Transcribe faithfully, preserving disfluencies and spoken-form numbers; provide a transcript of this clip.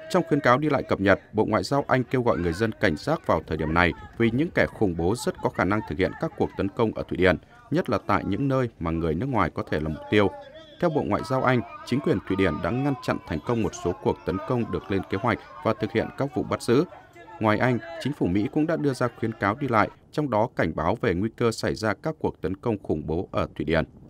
Trong khuyến cáo đi lại cập nhật, Bộ Ngoại giao Anh kêu gọi người dân cảnh giác vào thời điểm này vì những kẻ khủng bố rất có khả năng thực hiện các cuộc tấn công ở Thụy Điển, nhất là tại những nơi mà người nước ngoài có thể là mục tiêu. Theo Bộ Ngoại giao Anh, chính quyền Thụy Điển đã ngăn chặn thành công một số cuộc tấn công được lên kế hoạch và thực hiện các vụ bắt giữ. Ngoài Anh, chính phủ Mỹ cũng đã đưa ra khuyến cáo đi lại, trong đó cảnh báo về nguy cơ xảy ra các cuộc tấn công khủng bố ở Thụy Điển.